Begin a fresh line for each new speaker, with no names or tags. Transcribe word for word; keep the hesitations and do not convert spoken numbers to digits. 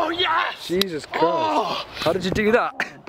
Oh, yes!
Jesus Christ.
Oh.
How did you do that?